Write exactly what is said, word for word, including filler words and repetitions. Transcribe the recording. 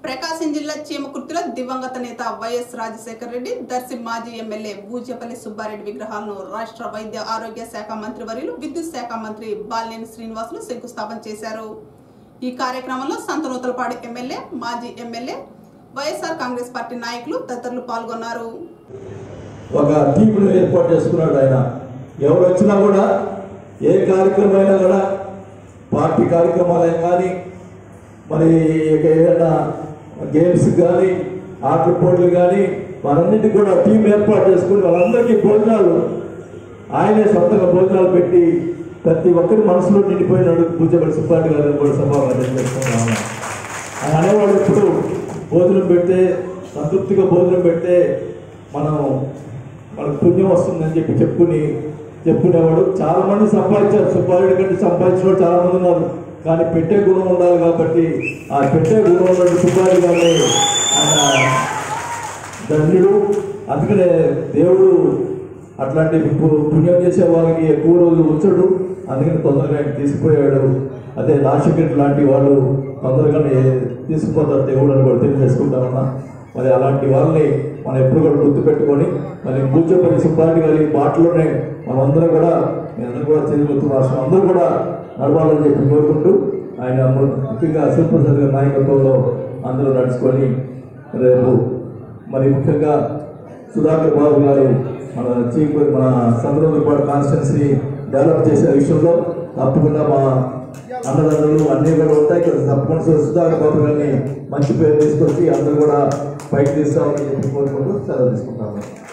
ప్రకాశం జిల్లా చీమకుర్తిలో దివంగత నేత వైఎస్ రాజశేఖర రెడ్డి, దర్శి మాజీ ఎమ్మెల్యే బూజేపల్లి సుబ్బారెడ్డి విగ్రహాలను రాష్ట్ర వైద్య ఆరోగ్య శాఖ మంత్రి వర్యులు విద్యుత్ శాఖ మంత్రి బాలినేని శ్రీనివాసులు శంకుస్థాపన చేశారు. ఈ కార్యక్రమంలో సంతనూతలపాడు ఎమ్మెల్యే, మాజీ ఎమ్మెల్యే, వైఎస్ఆర్ కాంగ్రెస్ పార్టీ నాయకులు తదితరులు పాల్గొన్నారు. ఒక టీమును ఏర్పాటు చేసుకున్నాడు ఆయన. ఎవరు వచ్చినా కూడా ఏ కార్యక్రమమైనా కూడా పార్టీ కార్యక్రమాలైనా కానీ మరి ఏదైనా గేమ్స్ కానీ ఆటల పోటీలు కానీ వారన్నింటికి కూడా టీం ఏర్పాటు చేసుకుని వాళ్ళందరికీ భోజనాలు ఆయనే సొంతంగా భోజనాలు పెట్టి ప్రతి ఒక్కరి మనసులో నిండిపోయినాడు. బూజేపల్లి సుబ్బారెడ్డి గారిని కూడా సభాగా చేసుకుంటున్నాను. ఆయన అనేవాడు ఎప్పుడు భోజనం పెడితే సంతృప్తిగా భోజనం పెడితే మనం మనకు పుణ్యం వస్తుందని చెప్పి చెప్పుకుని చెప్పుకునేవాడు. చాలా మంది సంపాదించారు, సుబ్బారెడ్డి కంటే సంపాదించిన వాళ్ళు చాలా మంది ఉన్నారు. కానీ పెట్టే గుణం ఉండాలి కాబట్టి ఆ పెట్టే గుణం ఉన్న సుబ్బారెడ్డి గారిని ఆయన ధన్యుడు. అందుకనే దేవుడు అట్లాంటి పుణ్యం చేసే వాళ్ళకి ఎక్కువ రోజులు ఉంచడు. అందుకని తొందరగా ఆయన తీసుకుపోయాడు. అదే రాజశేఖర్ లాంటి వాళ్ళు తొందరగానే తీసుకుపోతారు దేవుడు అని కూడా తెలియజేసుకుంటామన్నా. మరి అలాంటి వాళ్ళని మనం ఎప్పుడు కూడా గుర్తుపెట్టుకొని మరి బూజేపల్లి సుబ్బారెడ్డి గారి బాటలోనే మనమందరం కూడా మీరందరూ కూడా తెలుగు రాష్ట్రం అందరూ కూడా నడవాలని చెప్పి కోరుకుంటూ ఆయన ముఖ్యంగా శివప్రసాద్ గారి నాయకత్వంలో అందరూ నడుచుకొని రేపు మరి ముఖ్యంగా సుధాకర్ బాబు గారు మన చీఫ్ మన సంతనూతలపాడు కాన్స్టిట్యున్సీ డెవలప్ చేసే విషయంలో తప్పకుండా మా అన్నదండలు అన్నీ కూడా ఉంటాయి. తప్పకుండా సుధాకర్ బాబు గారిని మంచి పేరు తీసుకొచ్చి అందరూ కూడా పైకి తీసుకోవాలని చెప్పి కోరుకుంటూ సెలవు తీసుకుంటాము.